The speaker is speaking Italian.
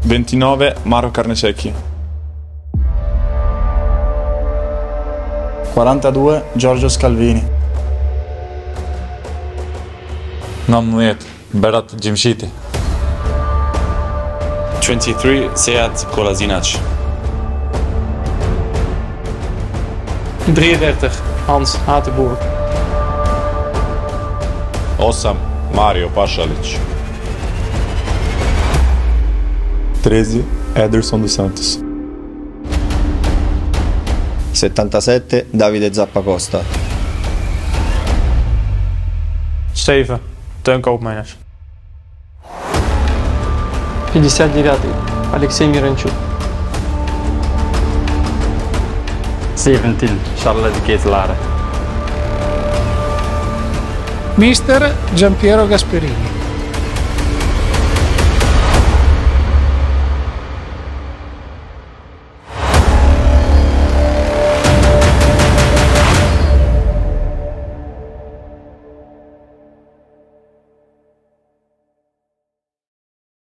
29 Maro Carnesecchi. 42 Giorgio Scalvini. Namnuyet Berat Jimshiti. 23 Sead Kolasinac. 33 Hans Hatenboer. Osam Mario Pašalić. 13 Ederson dos Santos. 77 Davide Zappacosta. 7 Teun Koopmeiners. 59 Alexei Miranchuk. 17 Charles Gheslare. Mister Giampiero Gasperini.